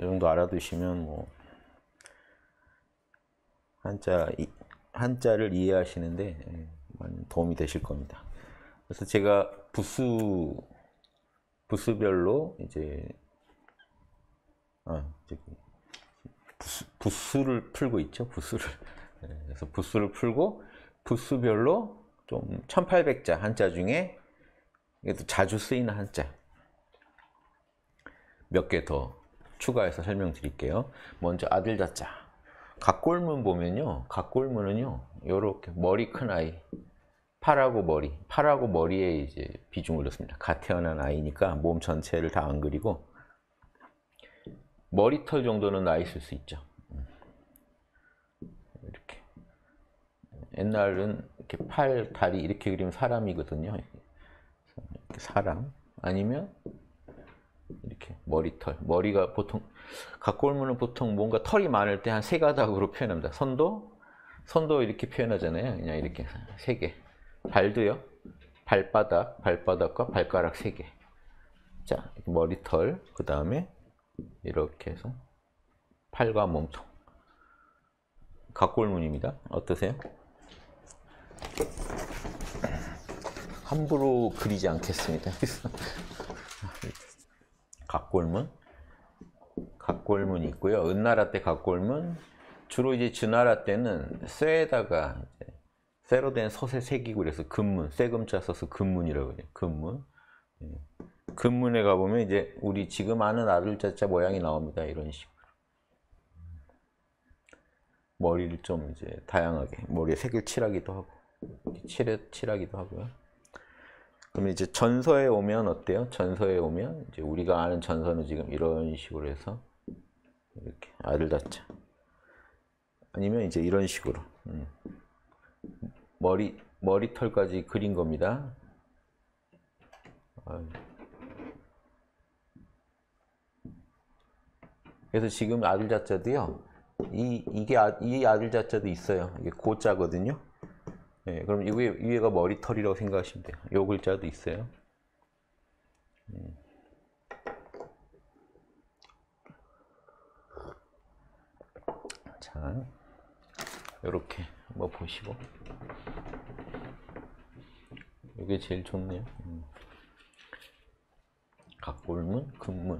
정도 알아두시면 뭐 한자를 이해하시는데 많이 도움이 되실 겁니다. 그래서 제가 부수별로 이제 부수를 풀고 있죠. 부수를. 그래서 부수를 풀고 부수별로 좀 1800자 한자 중에 자주 쓰이는 한자 몇 개 더 추가해서 설명드릴게요. 먼저 아들자자. 각골문 보면요. 각골문은요. 요렇게 머리 큰 아이. 팔하고 머리에 이제 비중을 넣습니다. 갓 태어난 아이니까 몸 전체를 다 안 그리고 머리털 정도는 나 있을 수 있죠. 이렇게. 옛날은 이렇게 팔, 다리 이렇게 그리면 사람이거든요. 이렇게 사람. 아니면 이렇게 머리털. 머리가 보통 각골문은 보통 뭔가 털이 많을 때 한 세 가닥으로 표현합니다. 손도 이렇게 표현하잖아요. 그냥 이렇게 세 개. 발도요. 발바닥과 발가락 세 개. 자, 머리털. 그 다음에 이렇게 해서 팔과 몸통. 각골문입니다. 어떠세요? 함부로 그리지 않겠습니다. 각골문이 있고요. 은나라 때 각골문, 주로 이제 주나라 때는 쇠에다가 쇠로 된 솥에 새기고 그래서 금문, 쇠금자 써서 금문이라고 해요. 금문. 금문에 가보면 이제 우리 지금 아는 아들자자 모양이 나옵니다. 이런 식으로. 머리를 좀 이제 다양하게, 머리에 색을 칠하기도 하고, 칠하기도 하고요. 그러면 이제 전서에 오면 어때요? 전서에 오면 이제 우리가 아는 전서는 지금 이런 식으로 해서 이렇게 아들자자. 아니면 이제 이런 식으로 머리털까지 그린 겁니다. 그래서 지금 아들자자도요. 이 아들자자도 있어요. 이게 고자거든요. 네, 그럼 위에가 머리털이라고 생각하시면 돼요. 요 글자도 있어요. 자, 요렇게 한번 보시고. 이게 제일 좋네요. 각골문, 금문.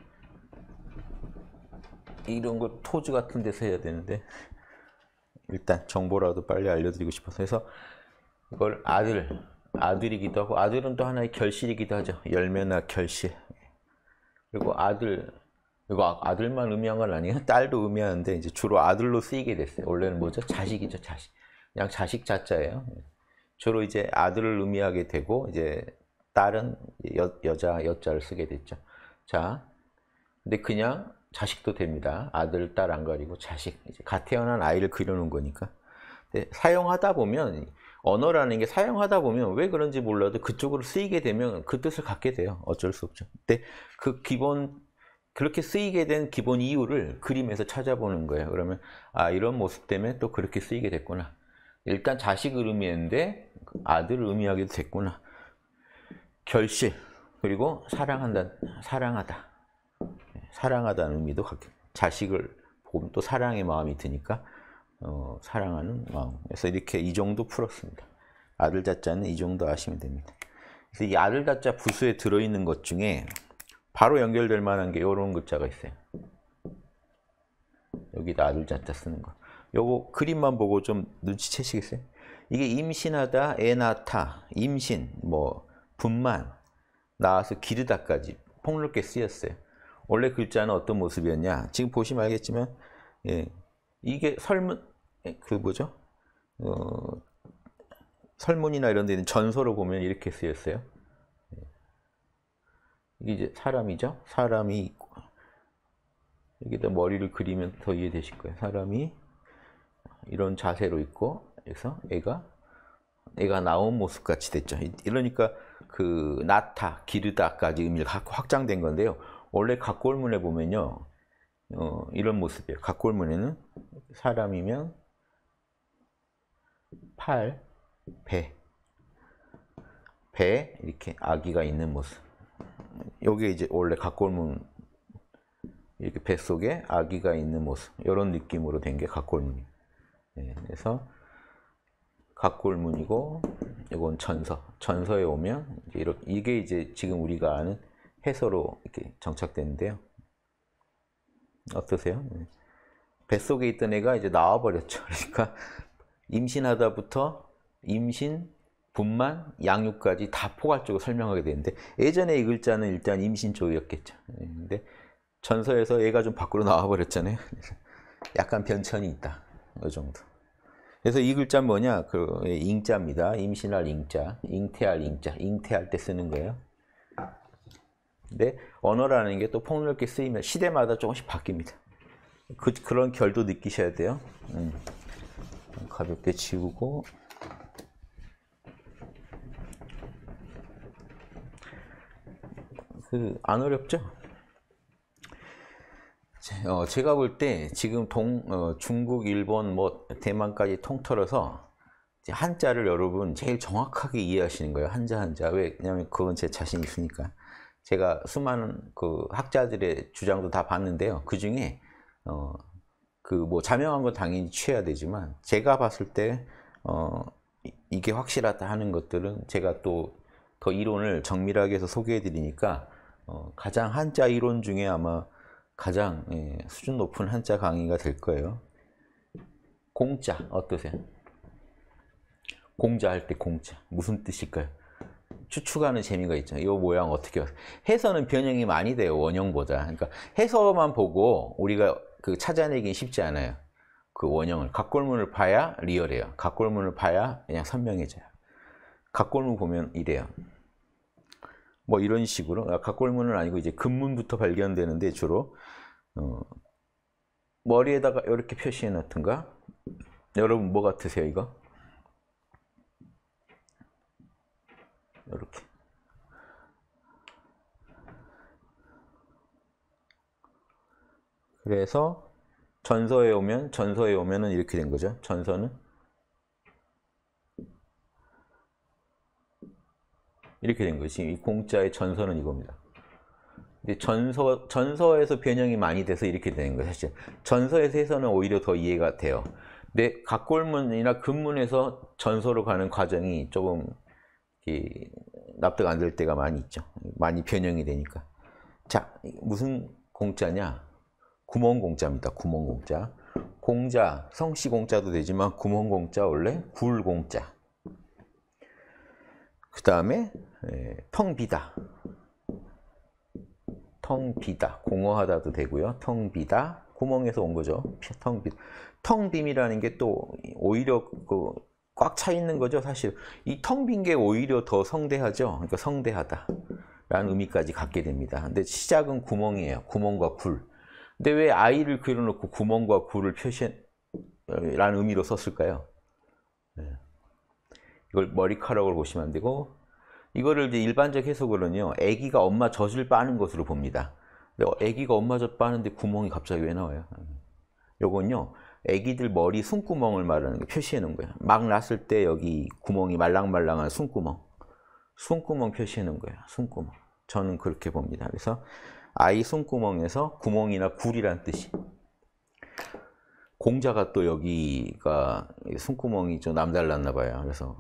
이런 거 토지 같은 데서 해야 되는데 일단 정보라도 빨리 알려드리고 싶어서 해서 이걸 아들이기도 하고 아들은 또 하나의 결실이기도 하죠. 열매나 결실. 그리고 이거 아들만 의미한 건 아니에요. 딸도 의미하는데 이제 주로 아들로 쓰이게 됐어요. 원래는 뭐죠? 자식이죠, 자식. 그냥 자식 자자예요. 주로 이제 아들을 의미하게 되고 이제 딸은 여자를 쓰게 됐죠. 자, 근데 그냥 자식도 됩니다. 아들, 딸 안 가리고 자식. 이제 갓 태어난 아이를 그려놓은 거니까. 근데 사용하다 보면 언어라는 게 사용하다 보면 왜 그런지 몰라도 그쪽으로 쓰이게 되면 그 뜻을 갖게 돼요. 어쩔 수 없죠. 근데 그렇게 쓰이게 된 기본 이유를 그림에서 찾아보는 거예요. 그러면 이런 모습 때문에 또 그렇게 쓰이게 됐구나. 일단 자식을 의미했는데 아들을 의미하기도 됐구나. 결실 그리고 사랑하다. 사랑하다는 의미도 갖게. 자식을 보면 또 사랑의 마음이 드니까 사랑하는 마음. 그래서 이렇게 이 정도 풀었습니다. 아들자자는 이 정도 아시면 됩니다. 그래서 이 아들자자 부수에 들어있는 것 중에 바로 연결될 만한 게 이런 글자가 있어요. 여기다 아들자자 쓰는 거. 요거 그림만 보고 좀 눈치채시겠어요? 이게 임신하다, 애 낳다, 임신, 뭐 분만, 나와서 기르다까지 폭넓게 쓰였어요. 원래 글자는 어떤 모습이었냐? 지금 보시면 알겠지만, 예, 이게 뭐죠? 설문이나 이런 데는 전서로 보면 이렇게 쓰였어요. 이게 이제 사람이죠? 사람이 있고, 여기다 머리를 그리면 더 이해되실 거예요. 사람이 이런 자세로 있고, 그래서 애가 나온 모습 같이 됐죠. 이러니까 그 낳다, 기르다까지 의미가 확장된 건데요. 원래 각골문에 보면요, 이런 모습이에요. 각골문에는 사람이면 팔, 배 이렇게 아기가 있는 모습. 요게 이제 원래 각골문 이렇게 뱃속에 아기가 있는 모습, 이런 느낌으로 된 게 각골문이에요. 예, 그래서 각골문이고, 이건 전서. 전서에 오면 이게 이제 지금 우리가 아는 해서로 이렇게 정착되는데요. 어떠세요? 예. 뱃속에 있던 애가 이제 나와버렸죠. 그러니까 임신하다부터 임신, 분만, 양육까지 다 포괄적으로 설명하게 되는데, 예전에 이 글자는 일단 임신 쪽이었겠죠. 근데 전서에서 얘가 좀 밖으로 나와버렸잖아요. 약간 변천이 있다. 이 정도. 그래서 이 글자는 뭐냐? 그 잉자입니다. 임신할 잉자, 잉태할 잉자, 잉태할 때 쓰는 거예요. 근데 언어라는 게 또 폭넓게 쓰이면 시대마다 조금씩 바뀝니다. 그런 결도 느끼셔야 돼요. 가볍게 지우고. 안 어렵죠? 제가 볼 때 지금 중국, 일본, 뭐 대만까지 통틀어서 한자를 여러분 제일 정확하게 이해하시는 거예요. 한자 한자. 왜냐면 그건 제 자신 있으니까. 제가 수많은 그 학자들의 주장도 다 봤는데요. 그 중에 그 뭐 자명한 건 당연히 취해야 되지만, 제가 봤을 때 이게 확실하다 하는 것들은 제가 또 더 이론을 정밀하게 해서 소개해 드리니까 가장 한자 이론 중에 아마 가장 수준 높은 한자 강의가 될 거예요. 공자 어떠세요? 공자 할 때 공자 무슨 뜻일까요? 추측하는 재미가 있죠. 이 모양 어떻게 해서는 변형이 많이 돼요. 원형보다. 그러니까 해서만 보고 우리가 그 찾아내긴 쉽지 않아요. 그 원형을 각골문을 봐야 리얼해요. 각골문을 봐야 그냥 선명해져요. 각골문 보면 이래요. 뭐 이런 식으로 각골문은 아니고 이제 근문부터 발견되는데 주로 머리에다가 이렇게 표시해 놓던가. 여러분 뭐 같으세요 이거? 이렇게. 그래서 전서에 오면은 이렇게 된 거죠. 전서는 이렇게 된 거지. 이 공자의 전서는 이겁니다. 근데 전서에서 변형이 많이 돼서 이렇게 되는 거예요. 사실 전서에서 해서는 오히려 더 이해가 돼요. 근데 각골문이나 근문에서 전서로 가는 과정이 조금 납득 안 될 때가 많이 있죠. 많이 변형이 되니까. 자, 무슨 공자냐? 구멍공자입니다. 구멍공자. 공자, 성씨공자도 되지만 구멍공자 원래 굴공자. 그 다음에 텅비다. 텅비다. 공허하다도 되고요. 텅비다. 구멍에서 온 거죠. 텅빔이라는 게 또 오히려 꽉 차 있는 거죠. 사실 이 텅 빈 게 오히려 더 성대하죠. 그러니까 성대하다 라는 의미까지 갖게 됩니다. 근데 시작은 구멍이에요. 구멍과 굴. 근데 왜 아이를 그려놓고 구멍과 굴을 라는 의미로 썼을까요? 이걸 머리카락으로 보시면 안 되고, 이거를 이제 일반적 해석으로는요, 아기가 엄마 젖을 빠는 것으로 봅니다. 근데 아기가 엄마 젖 빠는데 구멍이 갑자기 왜 나와요? 요건요, 아기들 머리 숨구멍을 말하는 게 표시해 놓은 거예요. 막 났을 때 여기 구멍이 말랑말랑한 숨구멍 표시해 놓은 거예요. 숨구멍. 저는 그렇게 봅니다. 그래서 아이 숨구멍에서 구멍이나 굴이란 뜻이. 공자가 또 여기가 숨구멍이 좀 남달랐나 봐요. 그래서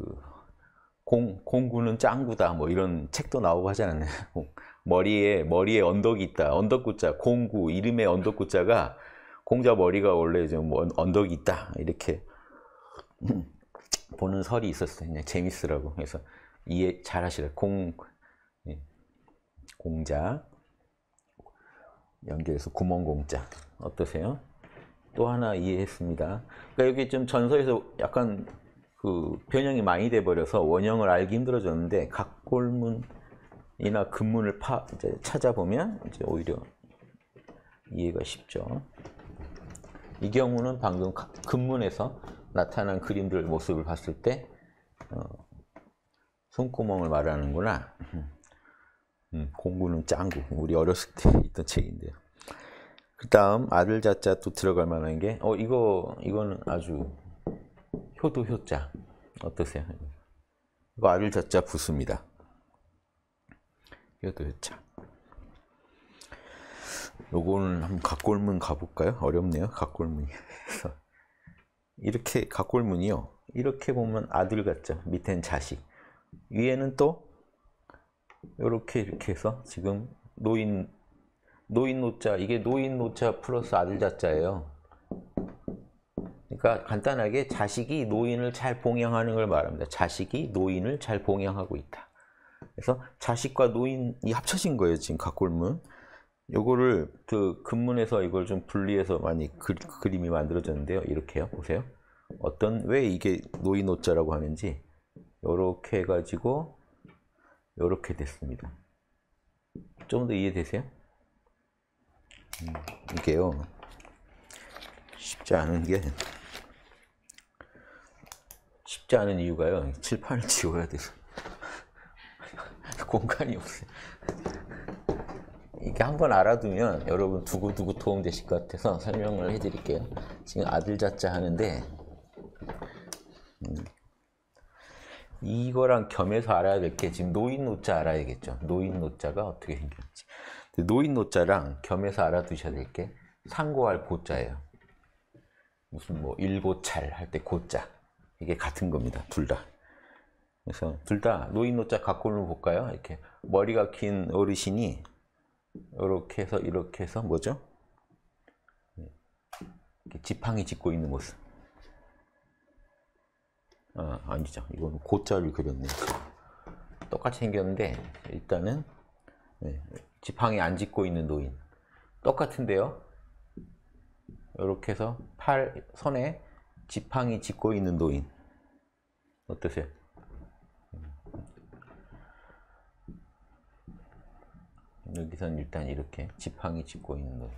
공구는 짱구다 뭐 이런 책도 나오고 하지 않았나요? 머리에 언덕이 있다. 언덕구자 공구 이름의 언덕구자가 공자 머리가 원래 좀 언덕이 있다 이렇게 보는 설이 있었어요. 그냥 재밌으라고. 그래서 이해 잘 하시라. 공자 연결해서 구멍공자 어떠세요? 또 하나 이해했습니다. 그러니까 여기 좀 전서에서 약간 변형이 많이 돼 버려서 원형을 알기 힘들어졌는데 각골문이나 근문을 이제 찾아보면 이제 오히려 이해가 쉽죠. 이 경우는 방금 근문에서 나타난 그림들 모습을 봤을 때 손구멍을 말하는구나. 공구는 짱구. 우리 어렸을 때 있던 책인데요. 그 다음 아들 자자 또 들어갈 만한 게 이거는 아주 효도 효자 어떠세요? 이거 아들 자자 부수입니다. 효도 효자. 요거는 한번 각골문 가볼까요? 어렵네요. 각골문이. 그래서 이렇게 각골문이요. 이렇게 보면 아들 같죠. 밑엔 자식. 위에는 또 이렇게 해서 지금 노인 노자, 이게 노인 노자 플러스 아들 자자예요. 그러니까 간단하게 자식이 노인을 잘 봉양하는 걸 말합니다. 자식이 노인을 잘 봉양하고 있다. 그래서 자식과 노인이 합쳐진 거예요. 지금 각골문. 요거를 그 근문에서 이걸 좀 분리해서 많이 그림이 만들어졌는데요. 이렇게요. 보세요. 왜 이게 노인 노자라고 하는지 요렇게 해가지고 요렇게 됐습니다. 좀 더 이해되세요? 이게요. 쉽지 않은 이유가요. 칠판을 지워야 돼서 공간이 없어요. 이게 한번 알아두면 여러분 두고두고 도움되실 것 같아서 설명을 해드릴게요. 지금 아들 자자 하는데 이거랑 겸해서 알아야 될 게 지금 노인 노자 알아야겠죠. 노인 노자가 어떻게 생겼지. 노인 노자랑 겸해서 알아두셔야 될 게 상고할 고자예요. 무슨 뭐 일고찰 할 때 고자. 이게 같은 겁니다. 둘 다. 그래서 둘 다 노인 노자 각골문 볼까요? 이렇게 머리가 긴 어르신이 이렇게 해서 뭐죠? 지팡이 짚고 있는 모습. 아니죠. 이건 고자를 그렸네요. 똑같이 생겼는데 일단은 지팡이 안 짚고 있는 노인. 똑같은데요. 이렇게 해서 손에 지팡이 짚고 있는 노인. 어떠세요? 여기서는 일단 이렇게 지팡이 짚고 있는 노인.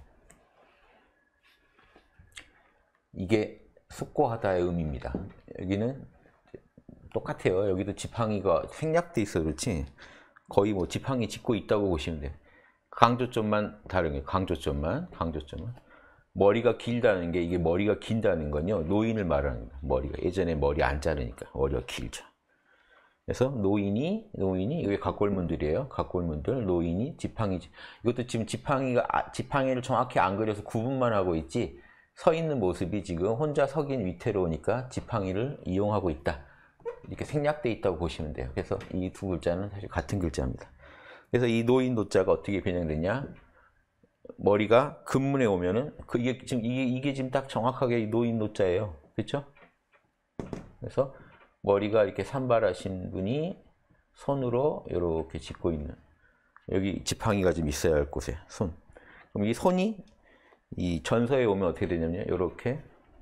이게 숙고하다의 의미입니다. 여기는 똑같아요. 여기도 지팡이가 생략돼 있어 그렇지 거의 뭐 지팡이 짚고 있다고 보시면 돼요. 강조점만 다른 거예요. 강조점만. 머리가 길다는 게 이게 머리가 긴다는 건요. 노인을 말하는 거예요. 머리가 예전에 머리 안 자르니까 머리가 길죠. 그래서 노인이 이게 각골문들이에요. 각골문들 노인이 지팡이 이것도 지금 지팡이를 정확히 안 그려서 구분만 하고 있지 서 있는 모습이 지금 혼자 서긴 위태로우니까 지팡이를 이용하고 있다. 이렇게 생략돼 있다고 보시면 돼요. 그래서 이 두 글자는 사실 같은 글자입니다. 그래서 이 노인 노자가 어떻게 변형되냐? 머리가 근문에 오면은 이게 지금 딱 정확하게 노인 노자예요. 그렇죠? 그래서 머리가 이렇게 산발하신 분이 손으로 이렇게 짚고 있는 여기 지팡이가 좀 있어야 할 곳에 손. 그럼 이 손이 이 전서에 오면 어떻게 되냐면요. 이렇게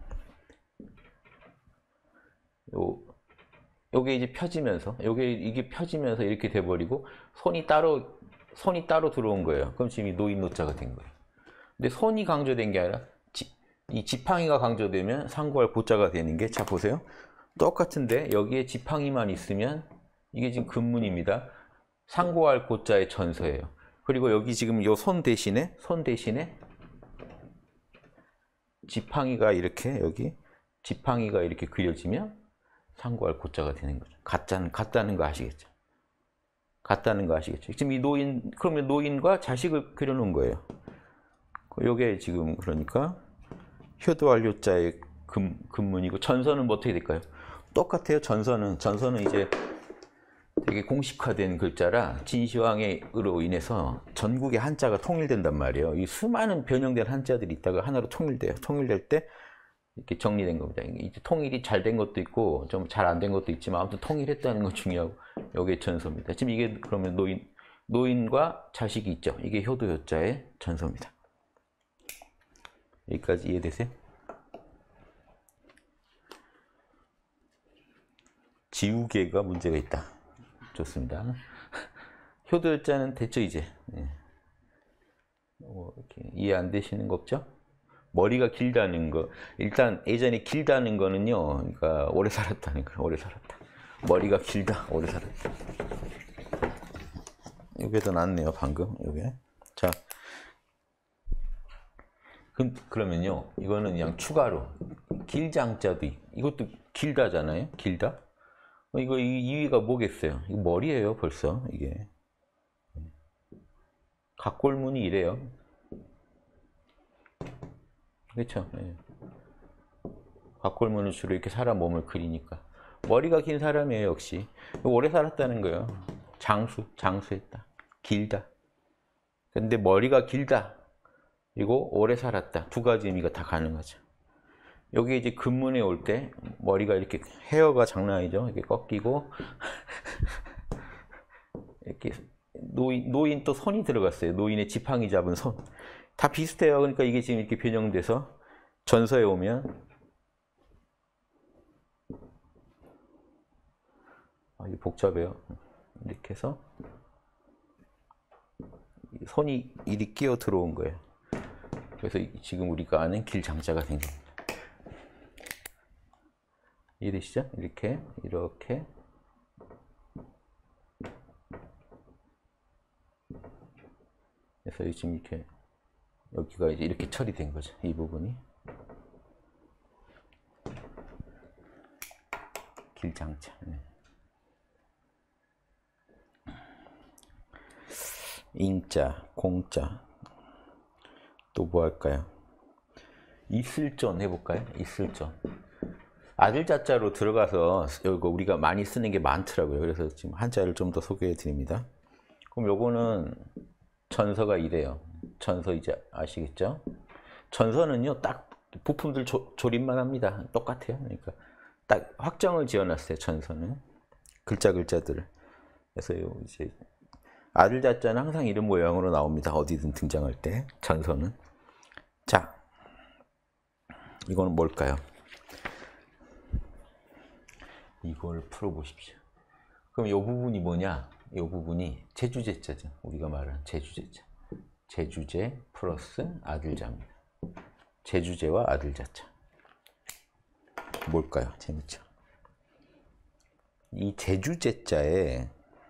요게 이제 펴지면서 이게 펴지면서 이렇게 돼 버리고 손이 따로 들어온 거예요. 그럼 지금 이 노인 노자가 된 거예요. 근데 손이 강조된 게 아니라 이 지팡이가 강조되면 상고할 고자가 되는 게 자 보세요. 똑같은데 여기에 지팡이만 있으면 이게 지금 근문입니다. 상고할 고자의 전서예요. 그리고 여기 지금 요 손 대신에 지팡이가 이렇게 여기 지팡이가 이렇게 그려지면 상고할 고자가 되는 거죠. 같다는 거 아시겠죠? 지금 이 그러면 노인과 자식을 그려놓은 거예요. 요게 지금 그러니까 효도할 요자의 근문이고 전서는 뭐 어떻게 될까요? 똑같아요. 전서는 이제 되게 공식화된 글자라 진시황으로 인해서 전국의 한자가 통일된단 말이에요. 이 수많은 변형된 한자들이 있다가 하나로 통일돼요. 통일될 때 이렇게 정리된 겁니다. 이제 통일이 잘 된 것도 있고 좀 잘 안 된 것도 있지만 아무튼 통일했다는 건 중요하고 이게 전서입니다. 지금 이게 그러면 노인과 자식이 있죠. 이게 효도요자의 전서입니다. 여기까지 이해되세요? 지우개가 문제가 있다. 좋습니다. 효도요자는 됐죠 이제. 이렇게 이해 안 되시는 거 없죠? 머리가 길다는 거. 일단 예전에 길다는 거는요. 그러니까 오래 살았다는 거예요. 오래 살았다. 머리가 길다. 오래 살았다. 이게 더 낫네요. 방금 이게. 자, 그러면요. 이거는 그냥 추가로 길장자도 이것도 길다잖아요. 길다. 이거 이 위가 뭐겠어요? 이거 머리예요. 벌써 이게. 각골문이 이래요. 그렇죠. 예. 곽골문은 주로 이렇게 사람 몸을 그리니까. 머리가 긴 사람이에요, 역시. 오래 살았다는 거예요. 장수했다. 길다. 근데 머리가 길다. 그리고 오래 살았다. 두 가지 의미가 다 가능하죠. 여기 이제 금문에 올 때 머리가 이렇게 헤어가 장난 아니죠. 이렇게 꺾이고 이렇게 노인 또 손이 들어갔어요. 노인의 지팡이 잡은 손. 다 비슷해요. 그러니까 이게 지금 이렇게 변형돼서 전서에 오면 이게 복잡해요. 이렇게 해서 손이 이리 끼어 들어온 거예요. 그래서 지금 우리가 아는 길장자가 생깁니다. 이해되시죠? 이렇게 그래서 지금 이렇게 여기가 이제 이렇게 처리된 거죠. 이 부분이 길장자. 인자, 공자. 또 뭐 할까요? 이슬전 해볼까요? 이슬전. 아들 자자로 들어가서 이거 우리가 많이 쓰는 게 많더라고요. 그래서 지금 한자를 좀 더 소개해 드립니다. 그럼 요거는 전서가 이래요. 전서 이제 아시겠죠? 전서는요, 딱 부품들 조립만 합니다. 똑같아요. 그러니까 딱 확정을 지어놨어요. 전서는 글자들을. 그래서 이제 아들 자자는 항상 이런 모양으로 나옵니다. 어디든 등장할 때 전서는. 자, 이거는 뭘까요? 이걸 풀어보십시오. 그럼 이 부분이 뭐냐? 이 부분이 제주제자죠. 우리가 말하는 제주제자. 제주제 플러스 아들자입니다. 제주제와 아들자자. 뭘까요? 재밌죠? 이 제주제자에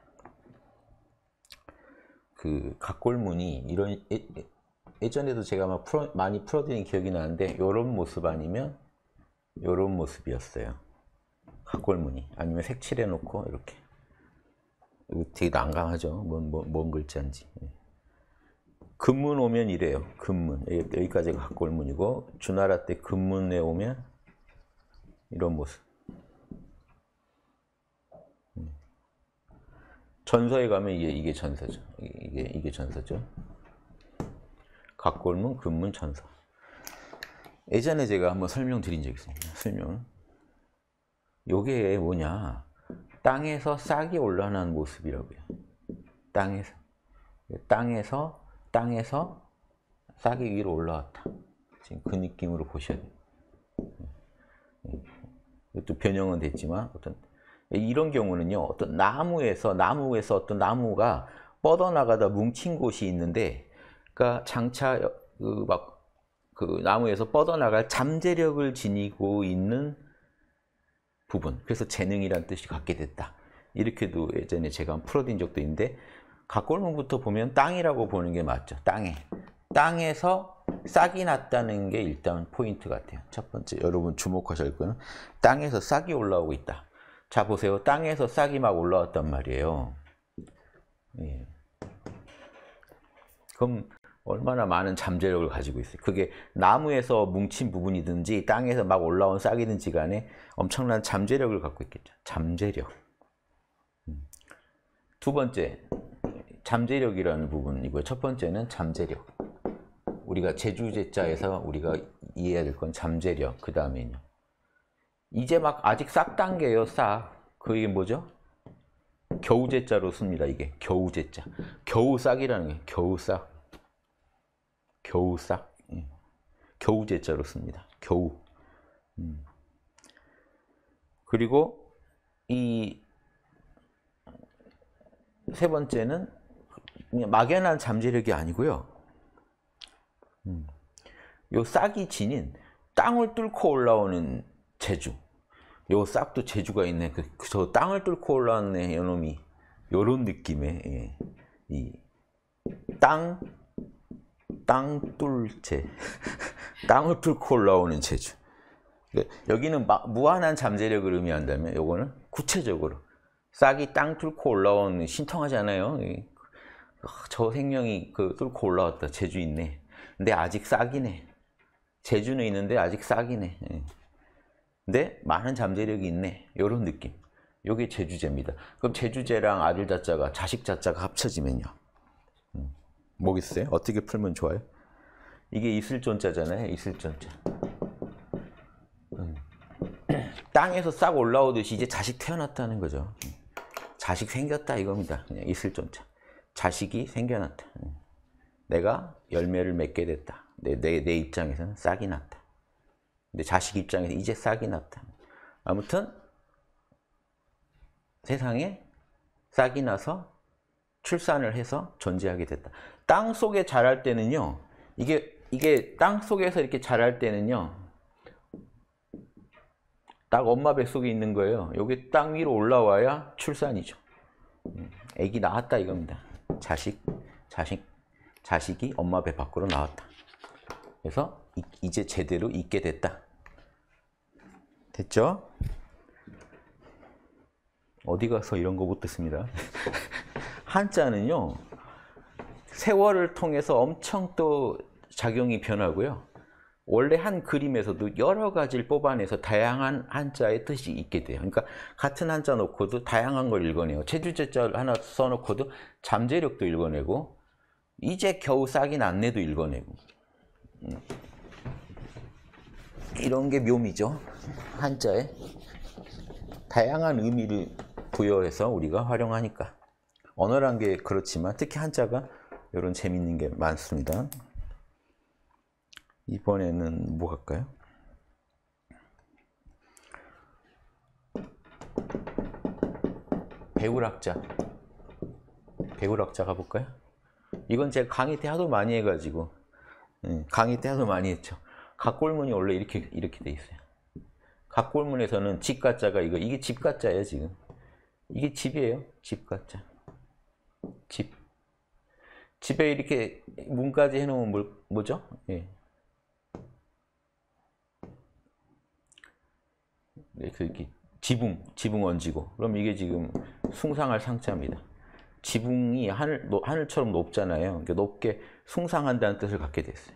그 각골문이 이런 예전에도 제가 많이 풀어드린 기억이 나는데 이런 모습 아니면 이런 모습이었어요. 각골문이 아니면 색칠해 놓고 이렇게. 이거 되게 난감하죠. 뭔 글자인지. 금문 오면 이래요. 금문. 여기까지가 각골문이고 주나라 때 금문에 오면 이런 모습. 전서에 가면 이게 전서죠. 이게 전서죠. 각골문, 금문, 전서. 예전에 제가 한번 설명드린 적이 있습니다. 설명. 요게 뭐냐? 땅에서 싹이 올라오는 모습이라고요. 땅에서 싹이 위로 올라왔다. 지금 그 느낌으로 보셔야 돼요. 이것도 변형은 됐지만 이런 경우는요, 어떤 나무에서 어떤 나무가 뻗어나가다 뭉친 곳이 있는데, 그러니까 장차 그 나무에서 뻗어나갈 잠재력을 지니고 있는 부분. 그래서 재능이란 뜻이 갖게 됐다. 이렇게도 예전에 제가 풀어드린 적도 있는데, 각골문부터 보면 땅이라고 보는 게 맞죠. 땅에서 싹이 났다는 게 일단 포인트 같아요. 첫 번째, 여러분 주목하실 거는 땅에서 싹이 올라오고 있다. 자, 보세요. 땅에서 싹이 막 올라왔단 말이에요. 예. 그럼 얼마나 많은 잠재력을 가지고 있어요. 그게 나무에서 뭉친 부분이든지 땅에서 막 올라온 싹이든지 간에 엄청난 잠재력을 갖고 있겠죠. 잠재력. 두 번째, 잠재력이라는 부분이고요. 첫 번째는 잠재력. 우리가 제주제자에서 우리가 이해해야 될 건 잠재력. 그 다음에는요. 이제 막 아직 싹 단계예요. 싹. 그게 뭐죠? 겨우제자로 씁니다. 이게 겨우제자. 겨우싹이라는 게 겨우싹. 겨우싹. 겨우제자로 씁니다. 겨우. 그리고 이 세 번째는 그냥 막연한 잠재력이 아니고요. 요 싹이 지닌 땅을 뚫고 올라오는 제주. 요 싹도 제주가 있네. 저 땅을 뚫고 올라왔네, 요놈이. 요런 느낌의 이 땅 뚫제. 땅을 뚫고 올라오는 제주. 여기는 무한한 잠재력을 의미한다면 요거는 구체적으로 싹이 땅 뚫고 올라오는 신통하잖아요. 저 생명이 뚫고 올라왔다. 제주 있네. 근데 아직 싹이네. 재주는 있는데 아직 싹이네. 예. 근데 많은 잠재력이 있네. 이런 느낌. 요게 재주제입니다. 그럼 재주제랑 아들 자자가 자식 자자가 합쳐지면요. 뭐겠어요? 어떻게 풀면 좋아요? 이게 있을존자잖아요. 있을존자. 땅에서 싹 올라오듯이 이제 자식 태어났다는 거죠. 자식 생겼다 이겁니다. 그냥 있을존자. 자식이 생겨났다. 내가 열매를 맺게 됐다. 내 입장에서는 싹이 났다. 근데 자식 입장에서 이제 싹이 났다. 아무튼 세상에 싹이 나서 출산을 해서 존재하게 됐다. 땅 속에 자랄 때는요. 이게 땅 속에서 이렇게 자랄 때는요. 딱 엄마 뱃속에 있는 거예요. 여기 땅 위로 올라와야 출산이죠. 애기 나왔다 이겁니다. 자식이 엄마 배 밖으로 나왔다. 그래서 이제 제대로 있게 됐다. 됐죠? 어디 가서 이런 거 못 듣습니다. 한자는요. 세월을 통해서 엄청 또 작용이 변하고요. 원래 한 그림에서도 여러 가지를 뽑아내서 다양한 한자의 뜻이 있게 돼요. 그러니까 같은 한자 놓고도 다양한 걸 읽어내요. 체주제자 하나 써놓고도 잠재력도 읽어내고 이제 겨우 싹이 났네도 읽어내고 이런 게 묘미죠. 한자에 다양한 의미를 부여해서 우리가 활용하니까 언어란 게 그렇지만 특히 한자가 이런 재밌는 게 많습니다. 이번에는 뭐 할까요? 배울학자 가볼까요? 이건 제가 강의 때 하도 많이 해가지고 강의 때 하도 많이 했죠. 각골문이 원래 이렇게 돼 있어요. 각골문에서는 집가자가 이게 집가자예요 지금. 이게 집이에요. 집가자. 집에 이렇게 문까지 해놓으면 뭐죠? 예. 이렇게 지붕 얹이고 그럼 이게 지금 숭상할 상자입니다. 지붕이 하늘처럼 높잖아요. 그러니까 높게 숭상한다는 뜻을 갖게 됐어요.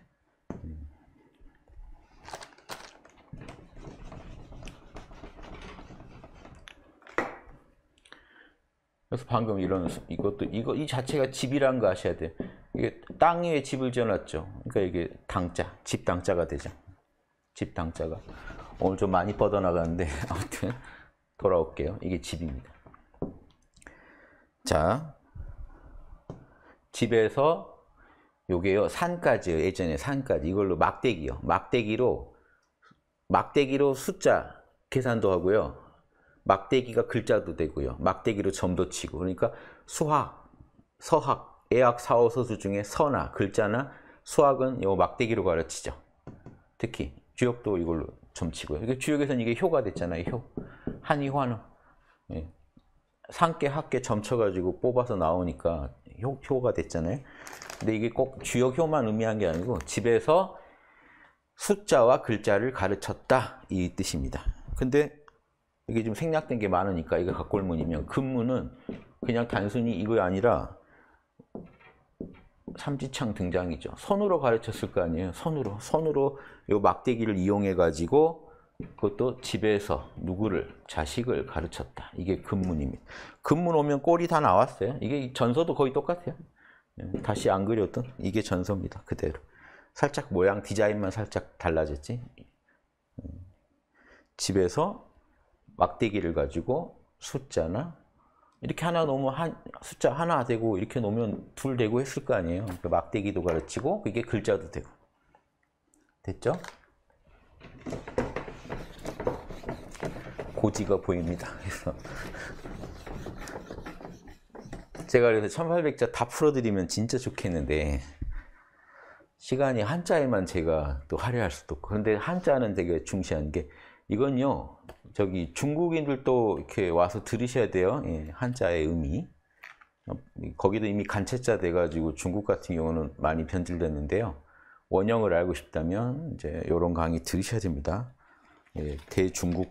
그래서 방금 이 자체가 집이라는 거 아셔야 돼요. 이게 땅 위에 집을 지어놨죠. 그러니까 이게 당자, 집 당자가 되죠. 집 당자가. 오늘 좀 많이 뻗어나가는데 아무튼 돌아올게요. 이게 집입니다. 자, 집에서 요게요 산까지요. 예전에 산까지 이걸로 막대기요. 막대기로 숫자 계산도 하고요. 막대기가 글자도 되고요. 막대기로 점도 치고 그러니까 수학, 서학, 애학, 사어, 서수 중에 서나 글자나 수학은 요 막대기로 가르치죠. 특히 주역도 이걸로 점치고요. 이게 주역에서는 이게 효가 됐잖아요. 효. 한이 환호. 예. 상계, 학계 점쳐가지고 뽑아서 나오니까 효가 됐잖아요. 근데 이게 꼭 주역효만 의미한 게 아니고 집에서 숫자와 글자를 가르쳤다 이 뜻입니다. 근데 이게 좀 생략된 게 많으니까 이거 각골문이면 근문은 그냥 단순히 이거 아니라 삼지창 등장이죠. 손으로 가르쳤을 거 아니에요. 손으로 요 막대기를 이용해 가지고 그것도 집에서 누구를 자식을 가르쳤다. 이게 근문입니다. 근문 오면 꼴이 다 나왔어요. 이게 전서도 거의 똑같아요. 다시 안 그려도 이게 전서입니다. 그대로. 살짝 모양 디자인만 살짝 달라졌지. 집에서 막대기를 가지고 숫자나 이렇게 하나 놓으면 숫자 하나 되고 이렇게 놓으면 둘 되고 했을 거 아니에요. 그러니까 막대기도 가르치고 그게 글자도 되고. 됐죠? 고지가 보입니다. 그래서 제가 그래서 1800자 다 풀어드리면 진짜 좋겠는데 시간이 한자에만 제가 또 할애할 수도 없고 그런데 한자는 되게 중시하는 게 이건요 저기 중국인들도 이렇게 와서 들으셔야 돼요. 예, 한자의 의미. 거기도 이미 간체자 돼가지고 중국 같은 경우는 많이 변질됐는데요. 원형을 알고 싶다면 이제 이런 강의 들으셔야 됩니다. 예, 대중국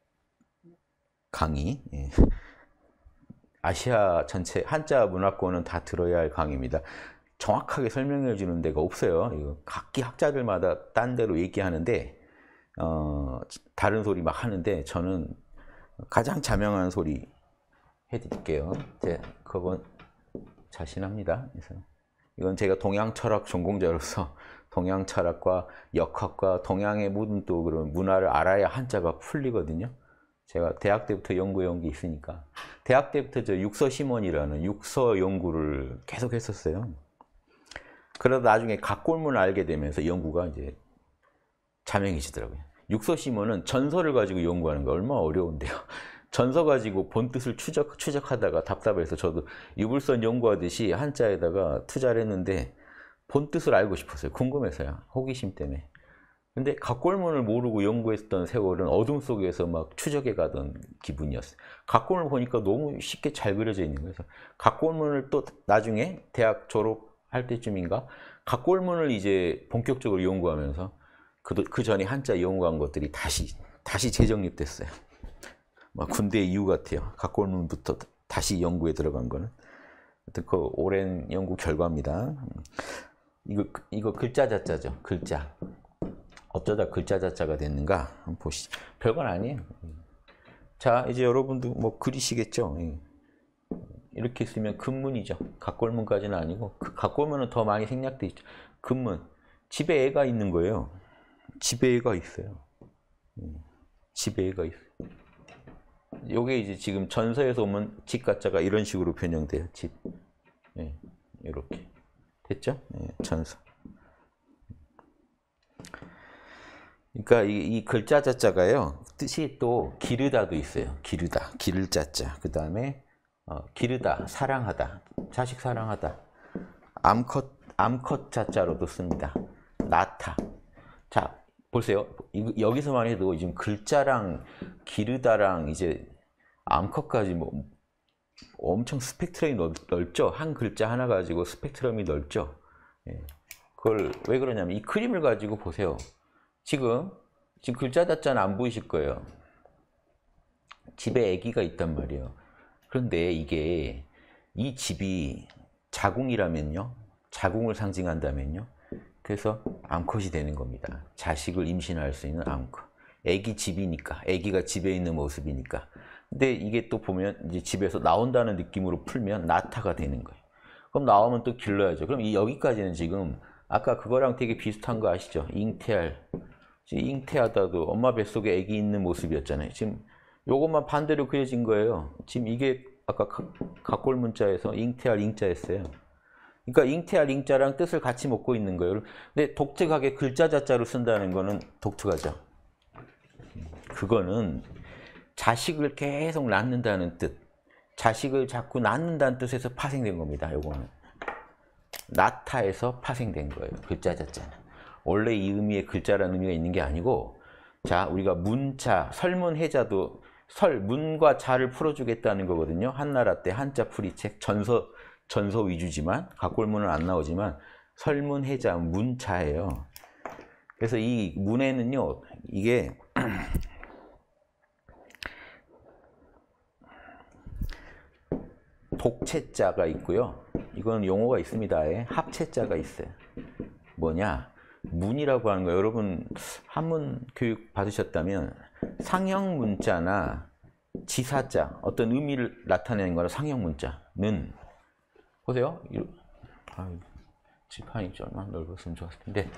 강의. 예. 아시아 전체 한자 문화권은 다 들어야 할 강의입니다. 정확하게 설명해 주는 데가 없어요. 이거 각기 학자들마다 딴 데로 얘기하는데 다른 소리 막 하는데 저는 가장 자명한 소리 해드릴게요. 그건 자신합니다. 그래서 이건 제가 동양 철학 전공자로서 동양 철학과 역학과 동양의 모든 또 그런 문화를 알아야 한자가 풀리거든요. 제가 대학 때부터 연구해온 게 있으니까. 대학 때부터 저 육서심원이라는 육서 연구를 계속 했었어요. 그러다 나중에 각골문을 알게 되면서 연구가 이제 자명해지더라고요. 육서심원은 전설을 가지고 연구하는 거 얼마나 어려운데요. 전서 가지고 본 뜻을 추적하다가 답답해서 저도 유불선 연구하듯이 한자에다가 투자를 했는데 본 뜻을 알고 싶었어요. 궁금해서요. 호기심 때문에. 근데 각골문을 모르고 연구했던 세월은 어둠 속에서 막 추적해 가던 기분이었어요. 각골문을 보니까 너무 쉽게 잘 그려져 있는 거예요. 그래서 각골문을 또 나중에 대학 졸업할 때쯤인가 각골문을 이제 본격적으로 연구하면서 그 전에 한자 연구한 것들이 다시 재정립됐어요. 막 군대 이후 같아요. 각골문부터 다시 연구에 들어간 거는. 그 오랜 연구 결과입니다. 이거 글자 자자죠. 글자. 어쩌다 글자 자자가 됐는가 한번 보시죠. 별건 아니에요. 자, 이제 여러분도 뭐 그리시겠죠. 이렇게 쓰면 근문이죠. 각골문까지는 아니고 각골문은 더 많이 생략돼 있죠. 근문. 집에 애가 있는 거예요. 집에 애가 있어요. 집에 애가 있어요. 요게 이제 지금 전서에서 오면 집 가짜가 이런 식으로 변형돼요. 집. 이렇게. 됐죠? 전서. 그러니까 이 글자 자자가요. 뜻이 또 기르다도 있어요. 기르다. 기를 자자. 그 다음에 기르다. 사랑하다. 자식 사랑하다. 암컷 자자로도 씁니다. 낳다. 자, 보세요. 여기서만 해도 지금 글자랑 기르다랑 이제 암컷까지 뭐 엄청 스펙트럼이 넓죠. 한 글자 하나 가지고 스펙트럼이 넓죠. 그걸 왜 그러냐면 이 그림을 가지고 보세요. 지금 글자 자자는 안 보이실 거예요. 집에 아기가 있단 말이에요. 그런데 이게 이 집이 자궁이라면요. 자궁을 상징한다면요. 그래서 암컷이 되는 겁니다. 자식을 임신할 수 있는 암컷. 아기 집이니까, 아기가 집에 있는 모습이니까. 근데 이게 또 보면 이제 집에서 나온다는 느낌으로 풀면 나타가 되는 거예요. 그럼 나오면 또 길러야죠. 그럼 여기까지는 지금 아까 그거랑 되게 비슷한 거 아시죠? 잉태할. 잉태하다도 엄마 뱃속에 아기 있는 모습이었잖아요. 지금 요것만 반대로 그려진 거예요. 지금 이게 아까 각골문자에서 잉태할 잉자였어요. 그러니까 잉태할 잉자랑 뜻을 같이 먹고 있는 거예요. 근데 독특하게 글자 자자로 쓴다는 거는 독특하죠. 그거는 자식을 계속 낳는다는 뜻, 자식을 자꾸 낳는다는 뜻에서 파생된 겁니다. 요거는 낳다에서 파생된 거예요. 글자 자자는. 원래 이 의미의 글자라는 의미가 있는 게 아니고, 자, 우리가 문자, 설문해자도 문과 자를 풀어주겠다는 거거든요. 한나라 때 한자 풀이책, 전서 위주지만, 각골문은 안 나오지만, 설문해자, 문자예요. 그래서 이 문에는요, 이게, 독채자가 있고요. 이건 용어가 있습니다. 합채자가 있어요. 뭐냐? 문이라고 하는 거 여러분 한문 교육 받으셨다면 상형 문자나 지사자 어떤 의미를 나타내는 거는 상형 문자는 보세요. 지판이 좀 얼마나 넓었으면 좋았을 텐데.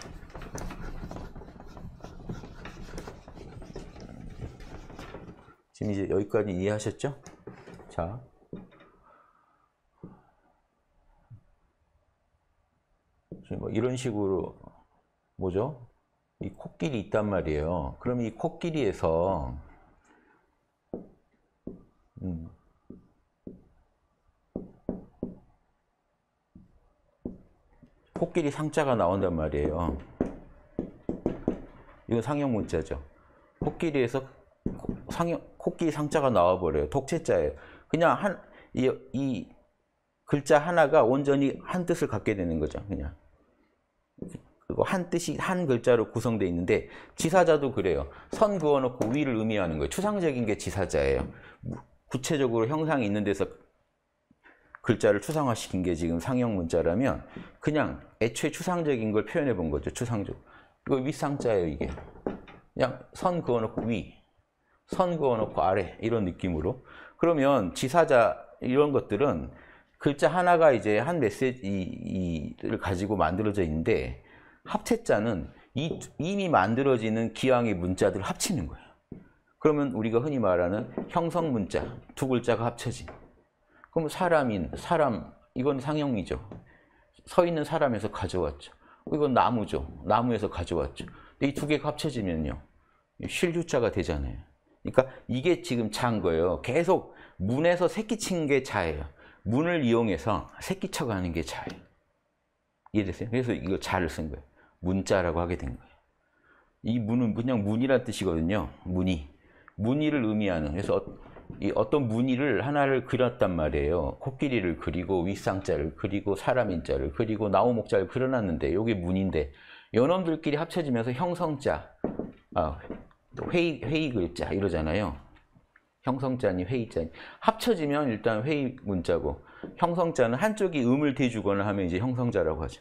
지금 이제 여기까지 이해하셨죠? 자. 지금 뭐 이런 식으로 뭐죠? 이 코끼리 있단 말이에요. 그럼 이 코끼리에서 코끼리 상자가 나온단 말이에요. 이건 상형 문자죠. 코끼리에서 코끼리 상자가 나와버려요. 독채자예요. 그냥 이 글자 하나가 온전히 한 뜻을 갖게 되는 거죠. 그냥. 그리고 한 뜻이 한 글자로 구성되어 있는데 지사자도 그래요. 선 그어놓고 위를 의미하는 거예요. 추상적인 게 지사자예요. 구체적으로 형상이 있는 데서 글자를 추상화시킨 게 지금 상형 문자라면 그냥 애초에 추상적인 걸 표현해 본 거죠. 추상적. 이거 윗상자예요, 이게. 그냥 선 그어놓고 위, 선 그어놓고 아래 이런 느낌으로. 그러면 지사자 이런 것들은 글자 하나가 이제 한 메시지를 가지고 만들어져 있는데 합체자는 이미 만들어지는 기왕의 문자들을 합치는 거예요. 그러면 우리가 흔히 말하는 형성 문자 두 글자가 합쳐진. 그럼 사람 이건 상형이죠. 서 있는 사람에서 가져왔죠. 이건 나무죠. 나무에서 가져왔죠. 이 두 개가 합쳐지면요. 실유자가 되잖아요. 그러니까 이게 지금 자인 거예요. 계속 문에서 새끼친 게 자예요. 문을 이용해서 새끼쳐가는 게 자예요. 이해됐어요? 그래서 이거 자를 쓴 거예요. 문자라고 하게 된 거예요. 이 문은 그냥 문이란 뜻이거든요. 무늬를 의미하는. 그래서 어떤 무늬를 하나를 그렸단 말이에요. 코끼리를 그리고 윗상자를 그리고 사람인자를 그리고 나무목자를 그려놨는데 이게 문인데 요놈들끼리 합쳐지면서 형성자, 회의 글자 이러잖아요. 형성자니 회의자니 합쳐지면 일단 회의 문자고 형성자는 한쪽이 음을 대주거나 하면 이제 형성자라고 하죠.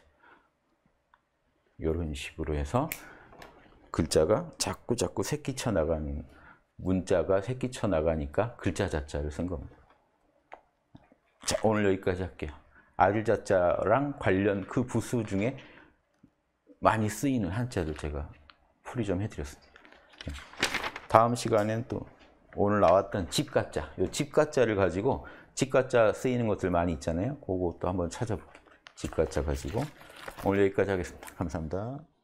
이런 식으로 해서 글자가 자꾸 새끼쳐 나가는 문자가 새끼쳐 나가니까 글자 자자를 쓴 겁니다. 자, 오늘 여기까지 할게요. 아들 자자랑 관련 그 부수 중에 많이 쓰이는 한자들 제가 풀이 좀 해드렸습니다. 다음 시간엔 또 오늘 나왔던 집가자, 이 집가자를 가지고 집가자 쓰이는 것들 많이 있잖아요. 그것도 한번 찾아볼게요. 집가자 가지고 오늘 여기까지 하겠습니다. 감사합니다.